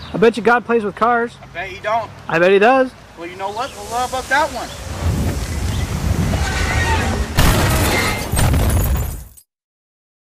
I bet you God plays with cars. I bet he don't. I bet he does. Well, you know what? Well, how about that one?